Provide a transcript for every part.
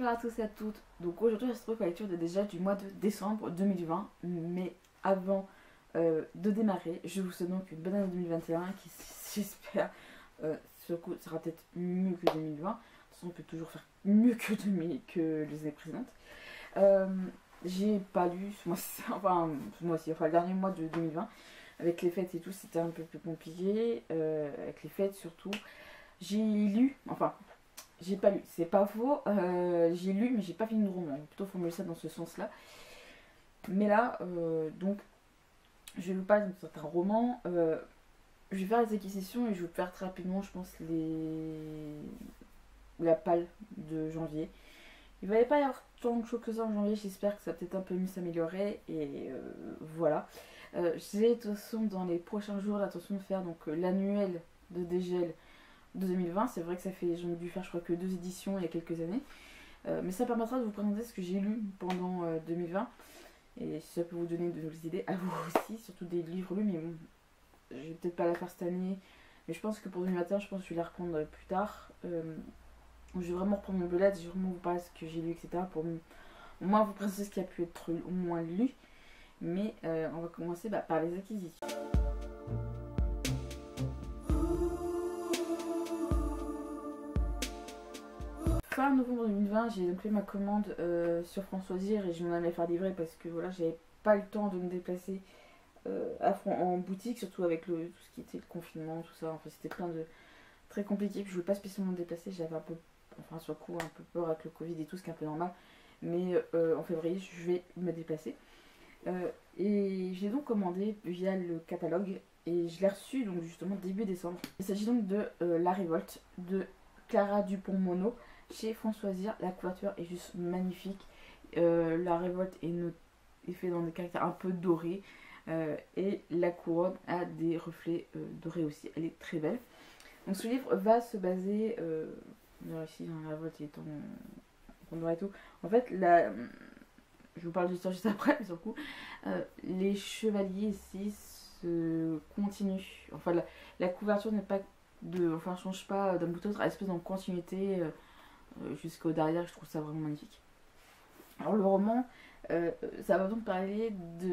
Bonjour à tous et à toutes. Donc aujourd'hui, on se retrouve à la lecture déjà du mois de décembre 2020. Mais avant de démarrer, je vous souhaite donc une bonne année 2021 qui, j'espère, ce coup sera peut-être mieux que 2020. De toute façon, on peut toujours faire mieux que les années précédentes. J'ai pas lu enfin le dernier mois de 2020 avec les fêtes et tout, c'était un peu plus compliqué. Avec les fêtes surtout, j'ai lu, enfin. J'ai pas lu, c'est pas faux, j'ai lu mais j'ai pas fini de roman, plutôt formuler ça dans ce sens-là. Mais là, donc, je vais vous parler d'un certain roman, je vais faire les acquisitions et je vais vous faire très rapidement, je pense, la palle de janvier. Il va pas y avoir tant de choses que ça en janvier, j'espère que ça va peut-être un peu mieux s'améliorer, et voilà. J'ai l'intention dans les prochains jours l'intention de faire donc l'annuel de dégel de 2020, c'est vrai que j'en ai dû faire je crois que 2 éditions il y a quelques années, mais ça permettra de vous présenter ce que j'ai lu pendant 2020 et si ça peut vous donner de nouvelles idées à vous aussi, surtout des livres lus, mais bon, je vais peut-être pas la faire cette année, mais je pense que pour 2021 je pense que je vais la reprendre plus tard. Je vais vraiment reprendre mon bullet, je vais vraiment vous parler de ce que j'ai lu, etc. pour au moins vous présenter ce qui a pu être au moins lu, mais on va commencer par les acquisitions. Fin novembre 2020, j'ai donc fait ma commande sur Françoisir et je m'en allais faire livrer parce que voilà, j'avais pas le temps de me déplacer en boutique, surtout avec tout ce qui était le confinement, tout ça. Enfin, c'était plein de très compliqué. Puis je voulais pas spécialement me déplacer, j'avais un peu, enfin, sur le coup, un peu peur avec le Covid et tout, ce qui est un peu normal. Mais en février, je vais me déplacer. Et j'ai donc commandé via le catalogue et je l'ai reçu donc justement début décembre. Il s'agit donc de La Révolte de Clara Dupont-Mono chez Françoisir. La couverture est juste magnifique. La Révolte est faite dans des caractères un peu dorés et la couronne a des reflets dorés aussi. Elle est très belle. Donc ce livre va se baser ici dans La Révolte est en noir et tout. En fait, je vous parle de l'histoire juste après, mais sur le coup, les chevaliers ici se continuent. Enfin, la couverture n'est pas change pas d'un bout à l'autre, elle espèce en continuité jusqu'au derrière. Je trouve ça vraiment magnifique. Alors le roman, ça va donc parler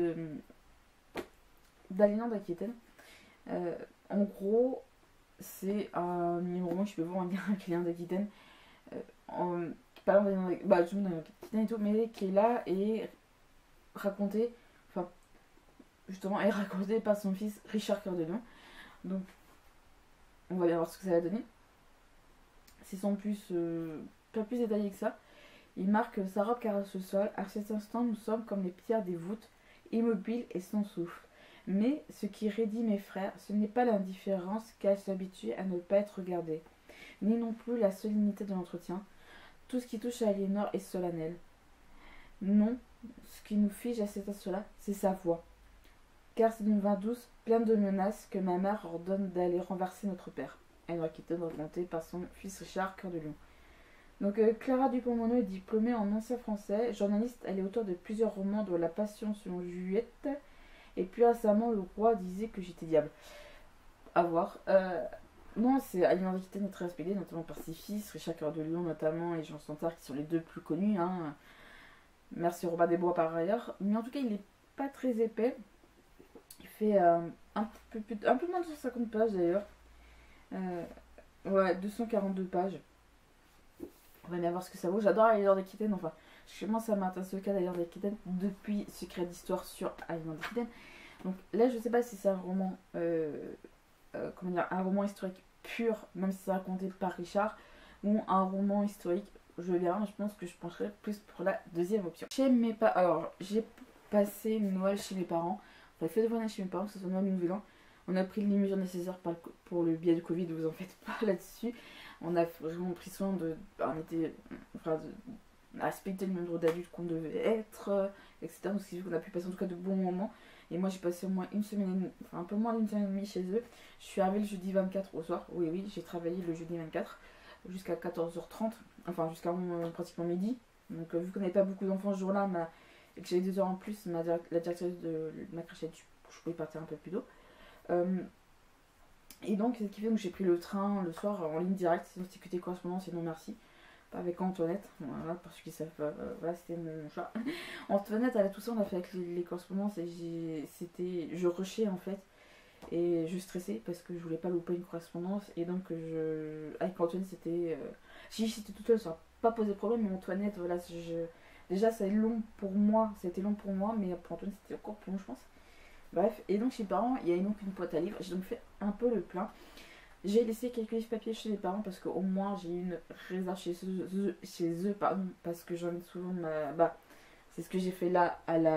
d'Aliénor d'Aquitaine. En gros, c'est un roman, je peux voir un lien avec Aliénor d'Aquitaine. Par exemple, d'Aquitaine et tout, mais qui est là et raconté, enfin, justement, est raconté par son fils Richard Cœur de Lion. Donc, on va bien voir ce que ça va donner. C'est sans plus, pas plus détaillé que ça. Il marque sa robe caresse le sol. À cet instant, nous sommes comme les pierres des voûtes, immobiles et sans souffle. Mais ce qui raidit mes frères, ce n'est pas l'indifférence qu'elles s'habituent à ne pas être regardées, ni non plus la solennité de l'entretien. Tout ce qui touche à Aliénor est solennel. Non, ce qui nous fige à cet instant-là, c'est sa voix. Car c'est d'une voix douce, pleine de menaces, que ma mère ordonne d'aller renverser notre père. Elle Aquitaine racontée par son fils Richard Cœur de Lion. Donc Clara Dupont-Mono est diplômée en ancien français, journaliste, elle est auteure de plusieurs romans dont La Passion selon Juliette, et plus récemment Le Roi disait que j'étais diable. À voir. Non, c'est Aliénor d'Aquitaine est très respectée, notamment par ses fils, Richard Cœur de Lion notamment, et Jean Santard qui sont les deux plus connus. Hein. Merci Robin des Bois par ailleurs. Mais en tout cas, il est pas très épais. Il fait un peu moins de 150 pages d'ailleurs. Ouais, 242 pages. On va bien voir ce que ça vaut. J'adore Aliénor d'Aquitaine, enfin, je commence à m'intéresser au cas d'Aliénor d'Aquitaine depuis Secret d'Histoire sur Aliénor d'Aquitaine. Donc là, je sais pas si c'est un roman, un roman historique pur, même si c'est raconté par Richard, ou un roman historique. Je verrai, mais je pense que je pencherai plus pour la deuxième option. Chez mes parents, alors j'ai passé Noël chez mes parents. On a fait de Noël chez mes parents, que ce soit Noël ou Nouvel An. On a pris les mesures nécessaires pour le biais du Covid, vous en faites pas là-dessus. On a vraiment pris soin respecter le nombre d'adultes qu'on devait être, etc. Donc, ce qui fait qu'on a pu passer en tout cas de bons moments. Et moi, j'ai passé au moins une semaine, un peu moins d'une semaine et demie chez eux. Je suis arrivée le jeudi 24 au soir. Oui, j'ai travaillé le jeudi 24 jusqu'à 14h30, enfin jusqu'à pratiquement midi. Donc, vu qu'on n'avait pas beaucoup d'enfants ce jour-là, et que j'avais 2 heures en plus, la directrice de ma crèche, je pouvais partir un peu plus tôt. Et donc, ce qui fait que j'ai pris le train le soir en ligne directe, sinon c'était que correspondance et non merci. avec Antoinette, voilà, parce qu'ils savent pas, voilà, c'était mon chat. Antoinette, elle a tout ça, on a fait avec les correspondances et je rushais en fait. Et je stressais parce que je voulais pas louper une correspondance. Et donc, avec Antoinette, c'était. Si j'étais toute seule, ça n'a pas posé problème. Mais Antoinette, voilà, déjà, ça a été long pour moi. C'était long pour moi, mais pour Antoinette, c'était encore plus long, je pense. Bref, et donc chez les parents, il y a donc une boîte à livres. J'ai donc fait un peu le plein. J'ai laissé quelques livres papier chez les parents parce qu'au moins j'ai une réserve chez eux, pardon, parce que j'en ai souvent Bah, c'est ce que j'ai fait là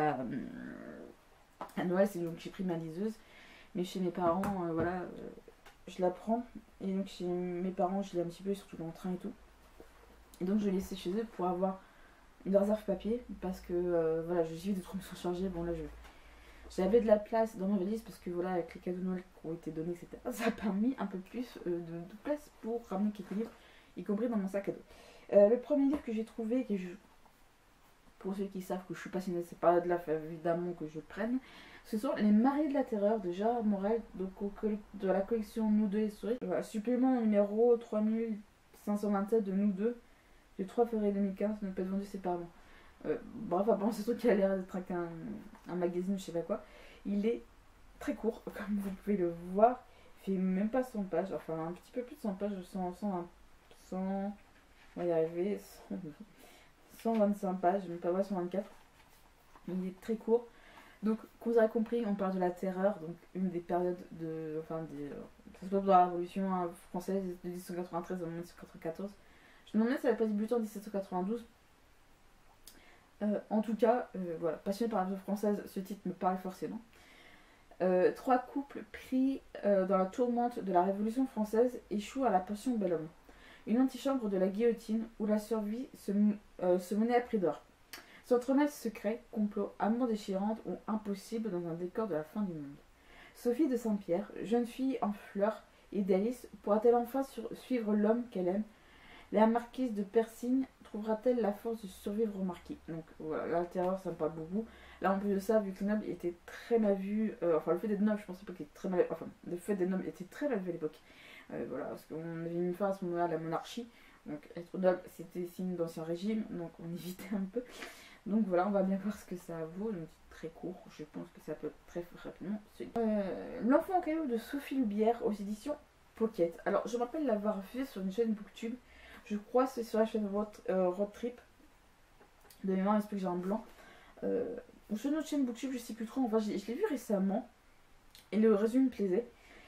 à Noël, c'est donc j'ai pris ma liseuse. Mais chez mes parents, voilà, je la prends. Et donc chez mes parents, je l'ai un petit peu, surtout dans le train et tout. Et donc je l'ai laissé chez eux pour avoir une réserve papier. Parce que, voilà, j'ai vu des trucs sont chargés. Bon, là, j'avais de la place dans ma valise parce que, voilà, avec les cadeaux de Noël qui ont été donnés, etc., ça a permis un peu plus de place pour ramener quelques livres, y compris dans mon sac à dos. Le premier livre que j'ai trouvé, pour ceux qui savent que je suis passionnée de ces périodes-là, évidemment que je prenne. Ce sont Les Mariés de la Terreur de Gérard Morel, donc de la collection Nous deux et Souris. Voilà, supplément numéro 3527 de Nous deux, du 3 février 2015, ne peut être vendu séparément. Bref, apparemment, c'est truc qui a l'air d'être un magazine, je sais pas quoi. Il est très court, comme vous pouvez le voir. Il fait même pas 100 pages, enfin un petit peu plus de 100 pages, 100 on va y arriver, 125 pages, même pas vrai, 124. Il est très court. Donc, comme vous avez compris, on parle de la terreur, donc une des périodes de. Enfin, ça se passe dans la Révolution française de 1793 à 1794. Je me demandais si ça n'avait pas débuté en 1792. En tout cas, voilà, passionné par la Révolution française, ce titre me parle forcément. Trois couples pris dans la tourmente de la Révolution française échouent à la passion bel homme. Une antichambre de la guillotine où la survie se menait à prix d'or. S'entremêlent secrets, complots, amours déchirantes ou impossibles dans un décor de la fin du monde. Sophie de Saint-Pierre, jeune fille en fleurs, idéaliste, pourra-t-elle enfin suivre l'homme qu'elle aime? La marquise de Persigne trouvera-t-elle la force de survivre au marquis? Donc voilà, la terreur, ça me parle beaucoup. Là, en plus de ça, vu que les nobles étaient très mal vus, enfin le fait d'être noble, je pensais pas qu'il était très mal, enfin le fait d'être noble était très mal vu à l'époque. Voilà, parce qu'on avait mis fin à ce moment-là à la monarchie. Donc être noble, c'était signe d'ancien régime, donc on évitait un peu. Donc voilà, on va bien voir ce que ça vaut. Donc très court, je pense que ça peut être très rapidement. L'enfant en caillou de Sophie Loubière aux éditions Pocket. Alors je me rappelle l'avoir refusé sur une chaîne Booktube. Je crois que c'est sur la chaîne Road Trip. De mémoire, il se peut que j'ai un blanc. Sur une autre chaîne Booktube, je sais plus trop. Enfin, je l'ai vu récemment. Et le résumé me plaisait.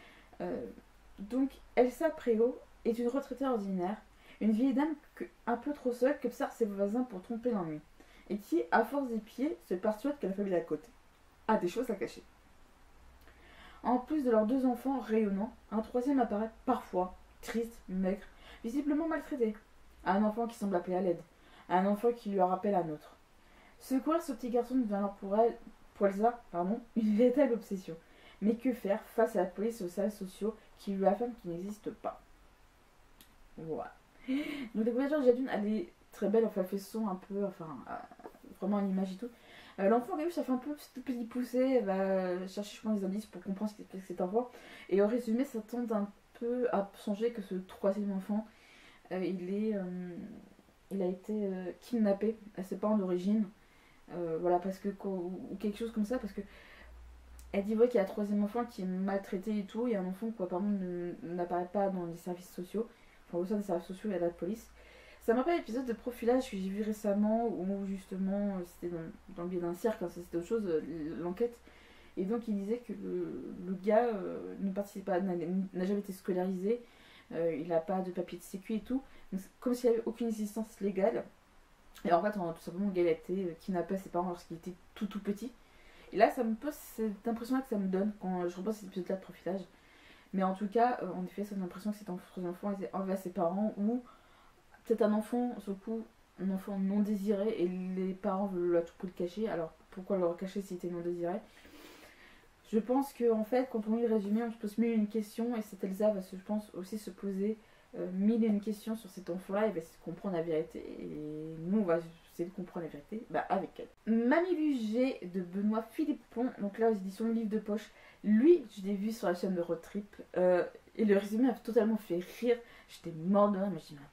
Donc, Elsa Préau est une retraitée ordinaire. Une vieille dame un peu trop seule qui observe ses voisins pour tromper l'ennui. Et qui, à force des pieds, se persuade que la famille d'à côté a des choses à cacher. En plus de leurs deux enfants rayonnants, un troisième apparaît parfois, triste, maigre, visiblement maltraité. Un enfant qui semble appeler à l'aide. Un enfant qui lui rappelle un autre. Secourir ce petit garçon devient alors pour Elsa, une véritable obsession. Mais que faire face à la police et aux services sociaux qui lui affirment qu'il n'existe pas? Voilà. Donc la couverture de Jadune, elle est très belle, enfin elle fait son un peu, vraiment une image et tout. L'enfant, ça fait un peu petit poussé, elle va chercher, je pense, des indices pour comprendre ce qu'est cet enfant. Et au résumé, ça tente un peu à songer que ce troisième enfant, il a été kidnappé à ses parents d'origine. Voilà, parce que, ou quelque chose comme ça, parce que elle dit qu'il y a un troisième enfant qui est maltraité et tout, il y a un enfant qui apparemment n'apparaît pas dans les services sociaux, enfin au sein des services sociaux et à la police. Ça me rappelle l'épisode de profilage que j'ai vu récemment où justement c'était dans le biais d'un cirque, hein, c'était autre chose, l'enquête. Et donc il disait que le gars ne participe pas, n'a jamais été scolarisé, il n'a pas de papier de sécu et tout, donc comme s'il n'y avait aucune existence légale. Et en fait, tout simplement, le gars a été kidnappé à ses parents lorsqu'il était tout petit. Et là, ça me pose cette impression-là que ça me donne quand je repense à cet épisode-là de profilage. Mais en tout cas, en effet, ça donne l'impression que cet enfant était enlevé à ses parents ou peut-être un enfant, sur le coup, un enfant non désiré et les parents veulent à tout prix le cacher. Alors pourquoi le cacher s'il était non désiré? Je pense qu'en fait, quand on lit le résumé, on se pose mille et une questions et cette Elsa va, je pense, aussi se poser mille et une questions sur cet enfant-là et va essayer de comprendre la vérité. Et nous, on va essayer de comprendre la vérité avec elle. Mamie Lugé de Benoît Philippon, donc là aux éditions Livre de Poche. Lui, je l'ai vu sur la chaîne de Road Trip et le résumé a totalement fait rire. J'étais morte de rire, mais je dis, mais attends, mais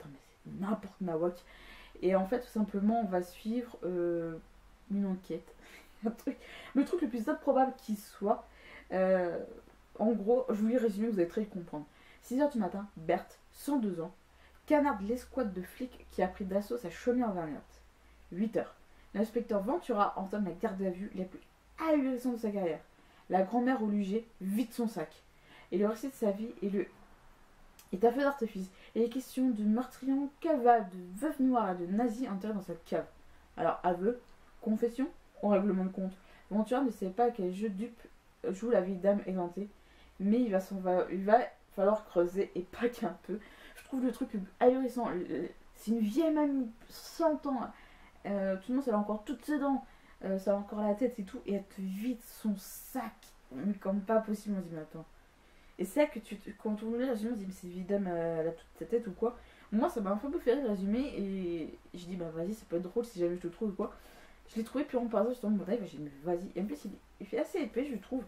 n'importe nawak. Et en fait, tout simplement, on va suivre une enquête. Le truc le plus improbable qui soit. En gros, je vous lis le résumé, vous allez très vite comprendre. 6h du matin, Berthe, 102 ans, canarde l'escouade de flics qui a pris d'assaut sa chaumière verte. 8h, l'inspecteur Ventura entame la garde à vue la plus ahurissante de sa carrière. La grand-mère au Luger vide son sac. Et le récit de sa vie est un feu d'artifice. Il est question de meurtrier en cavale, de veuve noire et de nazi enterrés dans sa cave. Alors, aveu, confession ou règlement de compte. Ventura ne sait pas à quel jeu dupe joue la vieille dame égantée, mais il va falloir creuser et pas qu'un peu. Je trouve le truc ahurissant. C'est une vieille mamie, 100 ans. Tout le monde, elle a encore toutes ses dents. Ça a encore la tête et tout. Et elle te vide son sac. Mais comme pas possible, on se dit, mais attends. Et c'est là que quand on lit le résumé, on se dit, mais c'est une vieille dame, elle a toute sa tête ou quoi. Moi, ça m'a un peu fait rire le résumé. Et je dis, bah vas-y, ça peut être drôle si jamais je te trouve ou quoi. Je l'ai trouvé purement par hasard, je suis dans mon live, j'ai dit, mais vas-y. Et en plus, il fait assez épais, je trouve.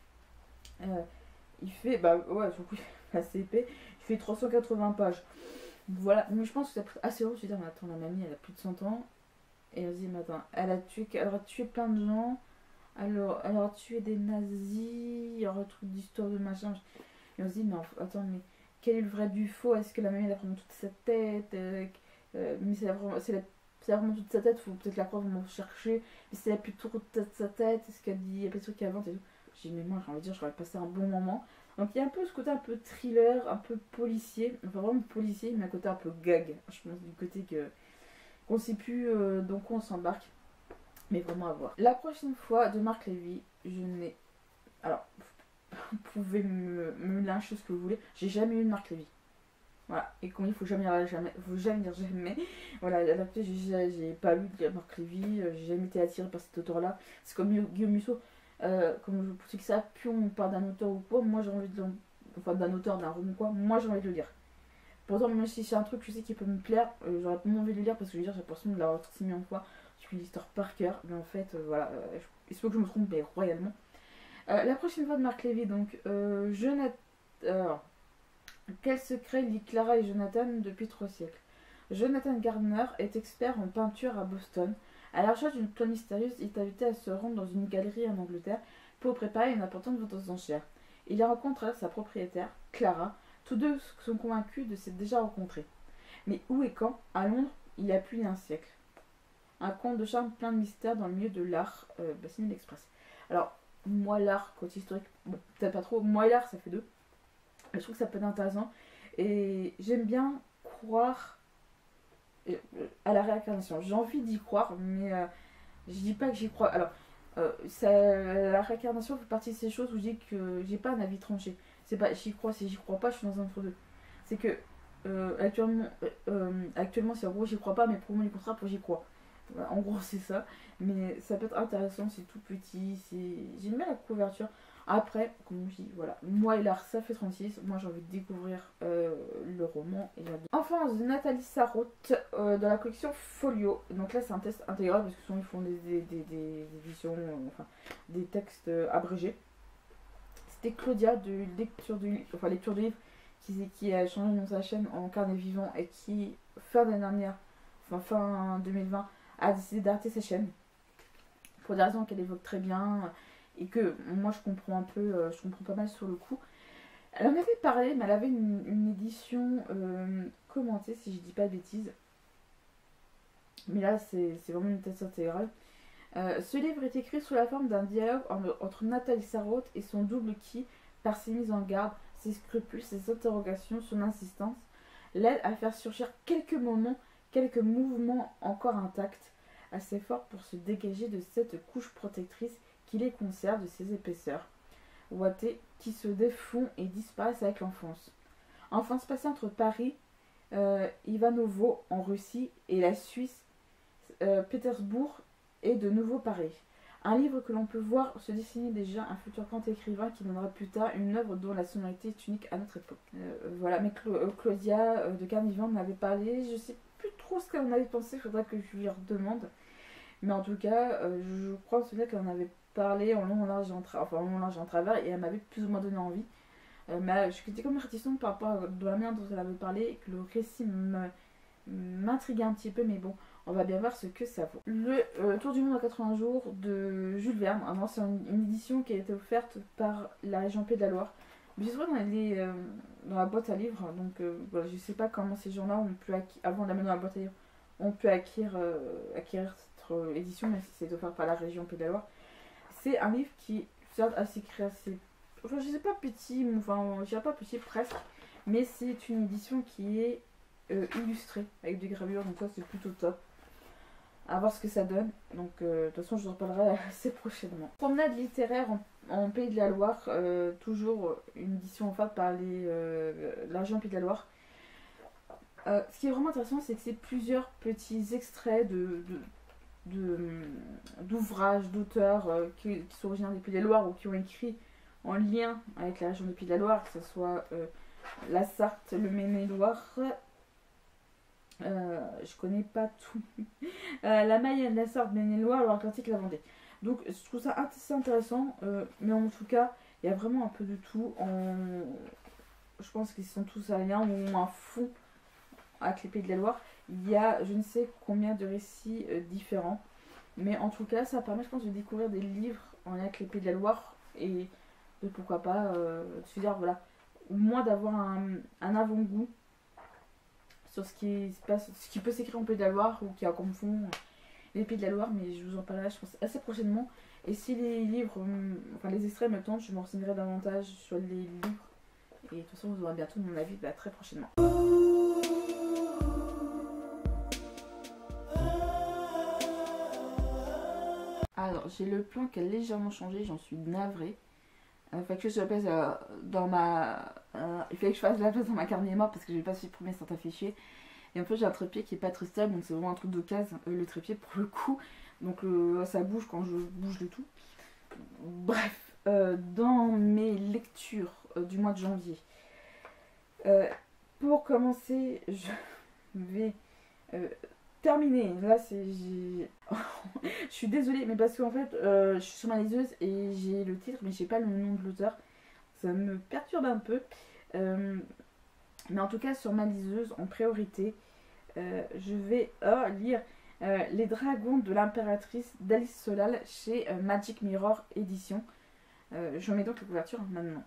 Il fait, bah ouais, du coup, il fait assez épais. Il fait 380 pages. Voilà, mais je pense que c'est assez long. Je me suis dit, mais attends, la mamie, elle a plus de 100 ans. Et on se dit, mais attends, elle aura tué plein de gens. Elle aura tué des nazis. Il y aura un truc d'histoire de machin. Et on se dit, mais attends, mais quel est le vrai du faux? Est-ce que la mamie, elle a vraiment toute sa tête? Mais c'est vraiment toute sa tête, faut peut-être la croire, vraiment chercher. Mais c'est la plus trop toute sa tête, est-ce qu'elle dit, il y a pas de trucs qu'elle invente et tout. J'ai dit, mais moi, j'ai envie de dire, j'aurais passé un bon moment. Donc il y a un peu ce côté un peu thriller, un peu policier, enfin vraiment policier, mais un côté un peu gag. Je pense du côté qu'on sait plus dans quoi on s'embarque, mais vraiment à voir. La prochaine fois de Marc Lévy, je n'ai. Alors, vous pouvez me lyncher ce que vous voulez, j'ai jamais eu de Marc Lévy. Voilà, et comme il faut jamais dire jamais, faut jamais dire jamais. Voilà, adapté, j'ai pas lu de Marc Lévy, j'ai jamais été attirée par cet auteur-là. C'est comme Guillaume Musso. Comme pour ceux qui savent, plus on parle d'un auteur ou quoi, moi j'ai envie de enfin d'un auteur, d'un roman quoi, moi j'ai envie de le lire. Pourtant, même si c'est un truc je sais qui peut me plaire, j'aurais pas envie de le lire parce que je veux dire, j'ai l'impression de l'avoir 6 millions de fois. Je suis l'histoire par cœur, mais en fait, voilà, il se peut que je me trompe, mais royalement. La prochaine fois de Marc Lévy, donc, quel secret lie Clara et Jonathan depuis 3 siècles? Jonathan Gardner est expert en peinture à Boston. À la recherche d'une toile mystérieuse, il est invité à se rendre dans une galerie en Angleterre pour préparer une importante vente aux enchères. Il y rencontre alors sa propriétaire, Clara. Tous deux sont convaincus de s'être déjà rencontrés. Mais où et quand? À Londres, il y a plus d'un siècle. Un conte de charme plein de mystères dans le milieu de l'art, Bassine l'Express. Alors, moi, l'art, côté historique, bon, peut-être pas trop. Moi et l'art, ça fait deux. Je trouve que ça peut être intéressant. Et j'aime bien croire à la réincarnation. J'ai envie d'y croire, mais je dis pas que j'y crois. Alors, la réincarnation fait partie de ces choses où je dis que j'ai pas un avis tranché. C'est pas j'y crois, si j'y crois pas, je suis dans un entre-deux. C'est que actuellement, c'est en gros j'y crois pas, mais pour moi, les contrats, pour j'y crois. Voilà, en gros, c'est ça. Mais ça peut être intéressant, c'est tout petit. J'aime bien la couverture. Après, comme je dis, voilà, moi et l'art, ça fait 36. Moi, j'ai envie de découvrir le roman. Et enfin, de Nathalie Sarraute, dans la collection Folio. Donc là, c'est un test intégral parce que souvent, ils font des éditions, enfin, des textes abrégés. C'était Claudia de lecture de livre qui a changé de nom de sa chaîne en carnet vivant et qui, fin d'année dernière, fin 2020, a décidé d'arrêter sa chaîne. Pour des raisons qu'elle évoque très bien et que moi je comprends un peu, je comprends pas mal sur le coup. Elle en avait parlé, mais elle avait une édition commentée, si je dis pas de bêtises. Mais là, c'est vraiment une thèse intégrale. Ce livre est écrit sous la forme d'un dialogue entre Nathalie Sarraute et son double qui, par ses mises en garde, ses scrupules, ses interrogations, son insistance, l'aide à faire surgir quelques moments, quelques mouvements encore intacts, assez forts pour se dégager de cette couche protectrice qui les conserve de ses épaisseurs, ouatées qui se défont et disparaissent avec l'enfance. Enfance passée entre Paris, Ivanovo en Russie et la Suisse, Pétersbourg et de nouveau Paris. Un livre que l'on peut voir se dessiner déjà un futur grand écrivain qui donnera plus tard une œuvre dont la sonorité est unique à notre époque. Voilà, mais Claudia de Carnivant m'avait parlé, je sais plus trop ce qu'elle en avait pensé, il faudrait que je lui redemande. Mais en tout cas, je crois qu'elle en avait parlé en long, en large et en travers, et elle m'avait plus ou moins donné envie. Mais j'étais comme réticente par rapport à la manière dont elle avait parlé, et que le récit m'intriguait un petit peu, mais bon, on va bien voir ce que ça vaut. Le Tour du monde en 80 jours de Jules Verne. Alors, c'est une édition qui a été offerte par la région Pays de la Loire. Mais je trouve dans la boîte à livres, donc voilà, je sais pas comment ces gens-là ont pu avant de la mettre dans la boîte à livres, ont pu acquérir cette édition, même si c'est offert par la région Pays de la Loire. C'est un livre qui est assez créatif. Enfin, je sais pas petit, enfin, je dirais pas petit presque, mais c'est une édition qui est illustrée avec des gravures, donc ça c'est plutôt top. À voir ce que ça donne. Donc, de toute façon, je vous en parlerai assez prochainement. Promenade littéraire en Pays de la Loire, toujours une édition offerte par la région Pays de la Loire. Ce qui est vraiment intéressant, c'est que c'est plusieurs petits extraits d'ouvrages, d'auteurs qui sont originaires des Pays de la Loire ou qui ont écrit en lien avec la région des Pays de la Loire, que ce soit la Sarthe, le Maine-et-Loire. Je connais pas tout. La Mayenne, la Sarthe, Maine-et-Loire, l'Atlantique, la Vendée. Donc je trouve ça assez intéressant, mais en tout cas, il y a vraiment un peu de tout. Je pense qu'ils sont tous à lien ou ont un fond avec les Pays de la Loire. Il y a je ne sais combien de récits différents, mais en tout cas, ça permet, je pense, de découvrir des livres en lien avec les Pays de la Loire et de pourquoi pas se dire, voilà, au moins d'avoir un avant-goût sur ce qui se passe, ce qui peut s'écrire en Pays de la Loire ou qui a comme fond les Pays de la Loire, mais je vous en parlerai, je pense, assez prochainement. Et si les livres, enfin les extraits me tentent, je me renseignerai davantage sur les livres. Et de toute façon, vous aurez bientôt mon avis très prochainement. Alors, j'ai le plan qui a légèrement changé, j'en suis navrée. Il fallait que je la place dans ma. Il fallait que je fasse la place dans ma carte mémoire parce que je n'ai pas supprimé certains fichiers. Et en fait, j'ai un trépied qui est pas très stable, donc c'est vraiment un truc d'occasion, le trépied pour le coup. Donc ça bouge quand je bouge le tout. Bref, dans mes lectures du mois de janvier, pour commencer, je vais terminer. Là, je suis désolée, mais parce qu'en fait, je suis sur ma liseuse et j'ai le titre, mais j'ai pas le nom de l'auteur. Ça me perturbe un peu. Mais en tout cas, sur ma liseuse, en priorité, je vais lire Les Dragons de l'Impératrice d'Alice Solal chez Magic Mirror Édition. Je mets donc la couverture maintenant.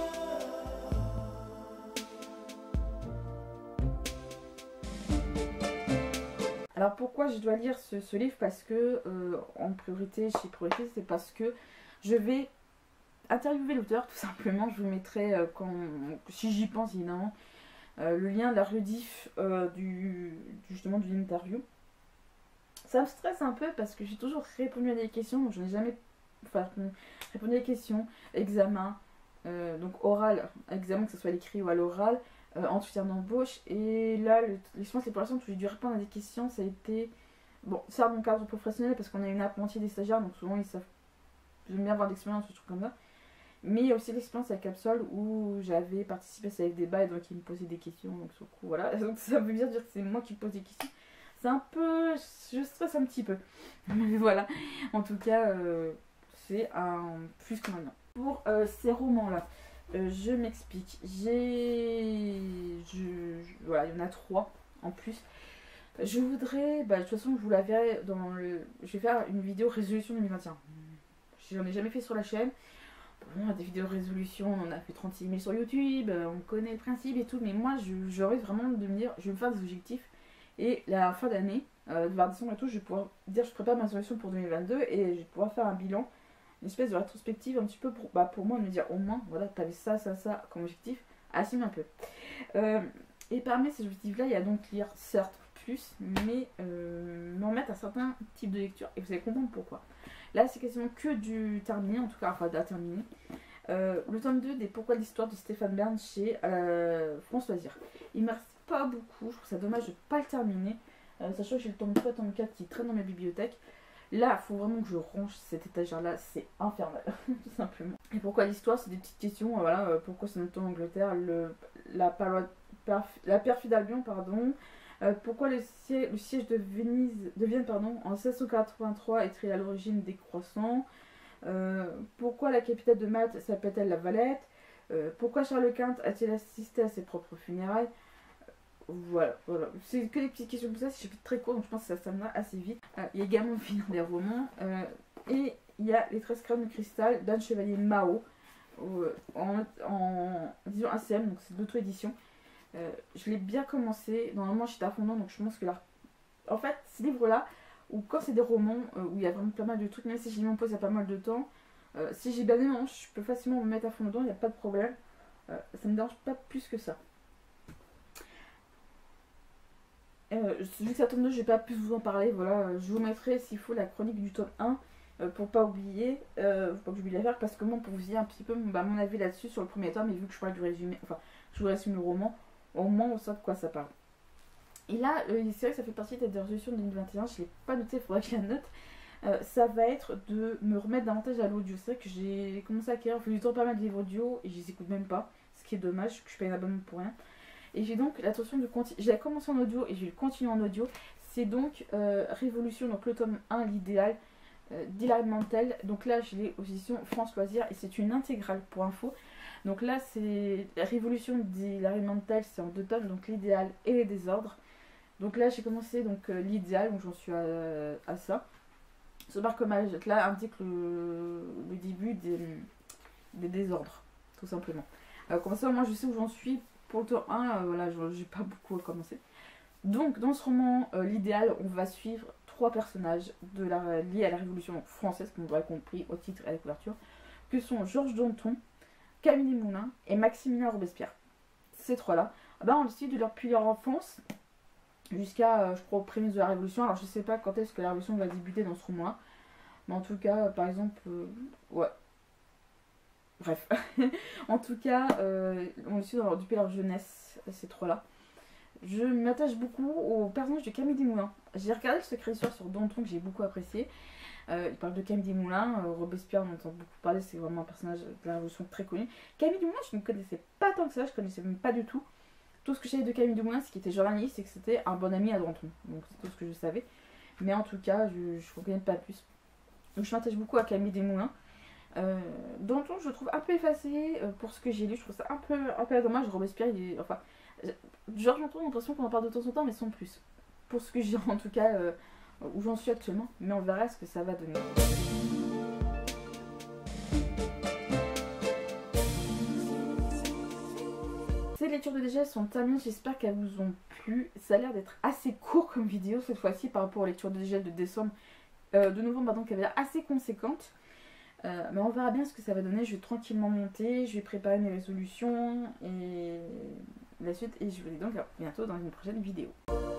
Alors pourquoi je dois lire ce livre? Parce que, en priorité, chez Priorité, c'est parce que je vais interviewer l'auteur, tout simplement. Je vous mettrai, si j'y pense évidemment, le lien de la rediff justement d'une interview. Ça me stresse un peu parce que j'ai toujours répondu à des questions, donc je n'ai jamais répondu à des questions, examen, donc oral, examen que ce soit à l'écrit ou à l'oral, entretien d'embauche, et là, je pense que pour l'instant, où j'ai dû répondre à des questions, ça a été, bon, ça dans mon cadre professionnel parce qu'on a une apprentie des stagiaires, donc souvent ils aiment bien avoir d'expérience, des trucs comme ça. Mais il y a aussi l'expérience avec Absol où j'avais participé à des débats et donc ils me posaient des questions. Donc sur le coup, voilà. Donc ça veut bien dire que c'est moi qui pose des questions. C'est un peu. Je stresse un petit peu. Mais voilà. En tout cas, c'est un plus que maintenant. Pour ces romans-là, je m'explique. Voilà, il y en a 3 en plus. Je voudrais. Bah, de toute façon, je vous la verrai dans le. Je vais faire une vidéo résolution 2021. J'en ai jamais fait sur la chaîne. On a des vidéos de résolution, on en a fait 36 000 sur YouTube, on connaît le principe et tout, mais moi j'aurais vraiment de me dire, je vais me faire des objectifs et la fin d'année, vers décembre et tout, je vais pouvoir dire je prépare ma résolution pour 2022 et je vais pouvoir faire un bilan, une espèce de rétrospective un petit peu pour moi, me dire au moins, voilà, t'avais ça comme objectif, assume un peu. Et parmi ces objectifs là, il y a donc lire certes plus, mais m'en mettre un certain type de lecture et vous allez comprendre pourquoi. Là, c'est quasiment que du terminé, en tout cas, enfin, à terminer. Le tome 2 des Pourquoi l'histoire de Stéphane Bern chez France Loisirs. Il ne me reste pas beaucoup, je trouve ça dommage de ne pas le terminer. Sachant que j'ai le tome 3 et le tome 4 qui traînent dans ma bibliothèque. Là, il faut vraiment que je range cette étagère-là, c'est infernal, tout simplement. Et pourquoi l'histoire? C'est des petites questions, voilà, pourquoi c'est notre en Angleterre, la perfide Albion, pardon. Pourquoi le siège de Vienne en 1683 est-il à l'origine des croissants? Pourquoi la capitale de Malte s'appelle-t-elle la Valette? Pourquoi Charles Quint a-t-il assisté à ses propres funérailles? voilà. C'est que des petites questions comme ça, si je fais très court, donc je pense que ça va assez vite. Il y a également finir des romans. Et il y a Les 13 crânes de cristal d'Anne Chevalier Mao, disons ACM, donc c'est de l'auto-édition. Je l'ai bien commencé, normalement j'étais à fond dedans, donc je pense que là. En fait, ces livres-là, ou quand c'est des romans où il y a vraiment pas mal de trucs, même si j'y m'en pose il y a pas mal de temps, si j'ai bien aimé, je peux facilement me mettre à fond dedans, il n'y a pas de problème. Ça me dérange pas plus que ça. Vu que ça tombe 2, je vais pas plus vous en parler. Voilà, je vous mettrai s'il faut la chronique du tome 1 pour pas oublier, faut pas que j'oublie de la faire, parce que moi, pour vous dire un petit peu mon avis là-dessus sur le premier tome, et vu que je parle du résumé, enfin, je vous résume le roman, au moins on sait de quoi ça parle. Et là, c'est vrai que ça fait partie des résolutions de 2021, je l'ai pas noté, il faudrait que je la note. Ça va être de me remettre davantage à l'audio. C'est vrai que j'ai commencé à acquérir, du temps pas mal de livres audio et je les écoute même pas, ce qui est dommage, que je paye un abonnement pour rien. Et j'ai donc l'intention de continuer. J'ai commencé en audio et je vais le continuer en audio. C'est donc Révolution, donc le tome 1, l'idéal, d'Hilary Mantel. Donc là, je l'ai aux éditions France Loisirs et c'est une intégrale pour info. Donc là, c'est Révolution d'Hilary Mantel, c'est en 2 tomes, donc l'idéal et les désordres. Donc là, j'ai commencé donc l'idéal, donc j'en suis à ça. Ce marquage là indique le début des désordres, tout simplement. Comme ça, moi, je sais où j'en suis. Pour le tome 1, voilà, j'ai pas beaucoup à commencer. Donc, dans ce roman, l'idéal, on va suivre 3 personnages liés à la Révolution française, comme vous aurez compris au titre et à la couverture, que sont Georges Danton, Camille Desmoulins et Maximilien Robespierre. Ces 3-là, on les suit depuis leur enfance jusqu'à, je crois, aux prémices de la Révolution. Alors, je sais pas quand est-ce que la Révolution va débuter dans ce roman-là, mais en tout cas, par exemple, ouais. Bref, en tout cas, on les suit depuis leur jeunesse, ces 3-là. Je m'attache beaucoup au personnage de Camille Desmoulins. J'ai regardé le secret d'histoire sur Danton que j'ai beaucoup apprécié. Il parle de Camille Desmoulins, Robespierre, on entend beaucoup parler, c'est vraiment un personnage de la Révolution très connu. Camille Desmoulins, je ne connaissais pas tant que ça, je connaissais même pas du tout. Tout ce que je savais de Camille Desmoulins, c'est qu'il était journaliste et que c'était un bon ami à Danton. Donc c'est tout ce que je savais. Mais en tout cas, je ne connais pas plus. Donc je m'attache beaucoup à Camille Desmoulins. Danton, je le trouve un peu effacé pour ce que j'ai lu. Je trouve ça un peu dommage. Robespierre, enfin, Georges Danton, j'ai l'impression qu'on en parle de temps en temps, mais sans plus. Pour ce que j'ai en tout cas, où j'en suis actuellement. Mais on verra ce que ça va donner. Ces lectures de dégel sont terminées, j'espère qu'elles vous ont plu. Ça a l'air d'être assez court comme vidéo cette fois-ci par rapport aux lectures de dégel de novembre, pardon, qui avait l'air assez conséquente. Mais on verra bien ce que ça va donner. Je vais tranquillement monter, je vais préparer mes résolutions et la suite. Et je vous dis donc à bientôt dans une prochaine vidéo.